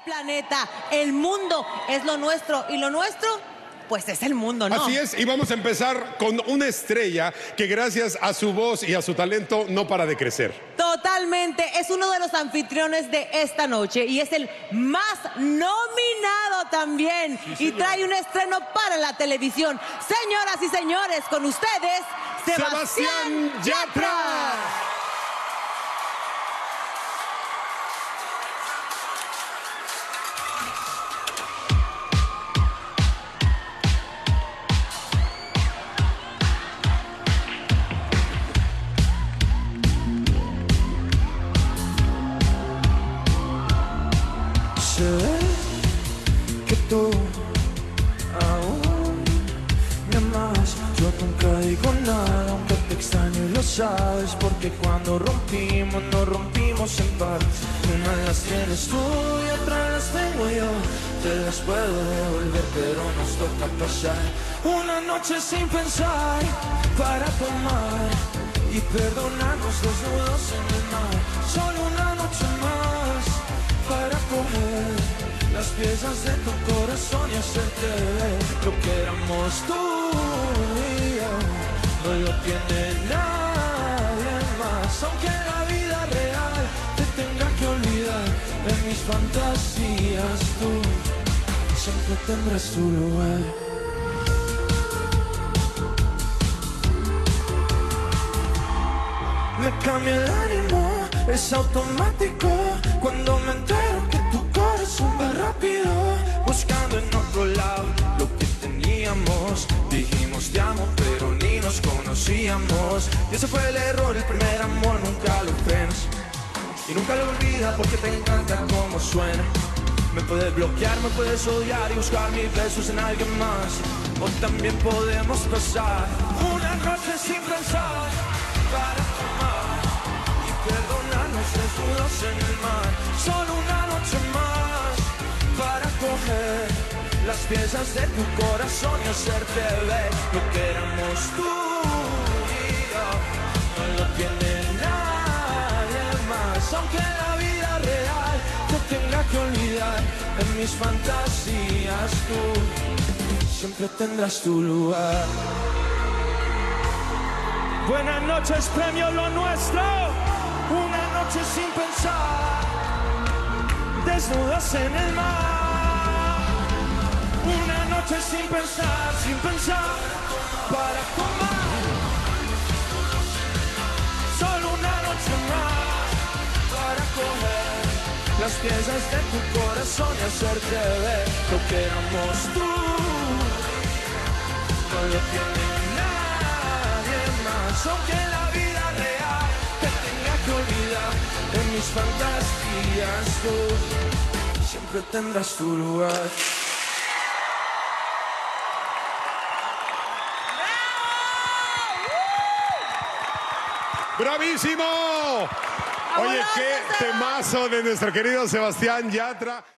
planeta, el mundo es lo nuestro y lo nuestro, pues es el mundo, ¿no? Así es, y vamos a empezar con una estrella que gracias a su voz y a su talento no para de crecer. Totalmente, es uno de los anfitriones de esta noche y es el más nominado también. Sí, y trae un estreno para la televisión. Señoras y señores, con ustedes, Sebastián Yatra. Sé que tú aún me amas. Yo nunca digo nada, aunque te extraño y lo sabes, porque cuando rompimos, nos rompimos en partes. Una las tienes tú y otra las tengo yo. Te las puedo devolver, pero nos toca pasar una noche sin pensar para tomar y perdonarnos desnudos en el mar. Solo una noche más para coger las piezas de tu corazón y hacerte ver lo que éramos tú y yo. No lo tiene nadie más, aunque la vida real te tenga que olvidar. En mis fantasías tú siempre tendrás tu lugar. Me cambia el ánimo, es automático cuando me entero que tu corazón va rápido, buscando en otro lado lo que teníamos. Dijimos te amo, pero ni nos conocíamos. Y ese fue el error, el primer amor nunca lo frenas y nunca lo olvidas porque te encanta cómo suena. Me puedes bloquear, me puedes odiar y buscar mis besos en alguien más, o también podemos pasar una noche sin pensar para tomar y perdonarnos desnudos en el mar. Solo una noche más para coger las piezas de tu corazón y hacerte ver lo que éramos tú y yo. No lo tiene nadie más, aunque la vida real te tenga que olvidar. En mis fantasías tú siempre tendrás tu lugar. Buenas noches, premio lo nuestro. Una noche sin pensar, desnudos en el mar. Una noche sin pensar, para tomar. Solo una noche más para coger las piezas de tu corazón y hacerte ver lo que éramos tú. No lo tiene nadie más, aunque la vida real te tenga que olvidar. En mis fantasías tú siempre tendrás tu lugar. ¡Bravísimo! Oye, qué temazo de nuestro querido Sebastián Yatra.